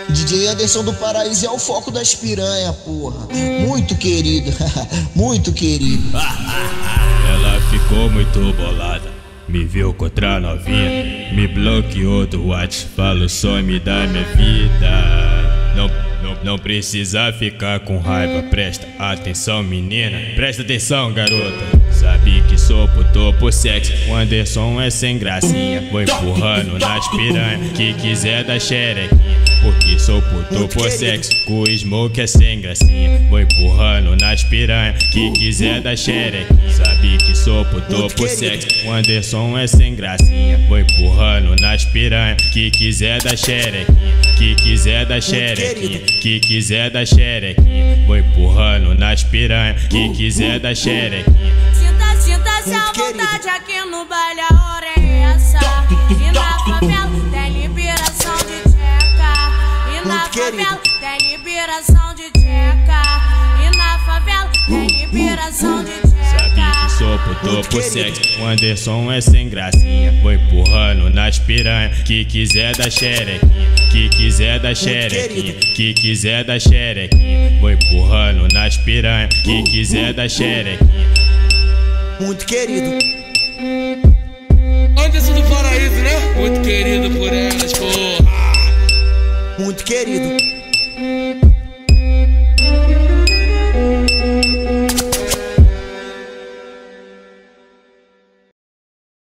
DJ Anderson do Paraíso é o foco das piranha, porra. Muito querido, muito querido. Ela ficou muito bolada, me viu contra a novinha, me bloqueou do WhatsApp, falou só me dá minha vida. Não precisa ficar com raiva, presta atenção menina, presta atenção garota. Sabe que sou puto por sexo, o Anderson é sem gracinha, vou empurrando nas piranha, que quiser dar xerequinha. Porque sou puto por sexo, com o smoke é sem gracinha, vou empurrando nas piranha, que quiser dar xerequinha. Sabe que sou puto por sexo, o Anderson é sem gracinha, vou empurrando nas piranha, que quiser dar xerequinha, que quiser dar xerequinha, que quiser dar xerequinha, vou empurrando nas piranha, que quiser dar xerequinha. Sinta-se à vontade aqui no baile, a hora é essa. E na favela tem liberação de tcheca. E na favela tem liberação de tcheca. E na favela tem liberação de tcheca. Sabe que sou puto por sexo, o Anderson é sem gracinha, vou empurrando nas piranha, que quiser dar xerequinha, que quiser dar xerequinha, que quiser dar xerequinha, vou empurrando nas piranha, que quiser dar xerequinha. Muito querido. Anderson do Paraíso, né? Muito querido por elas, porra. Muito querido.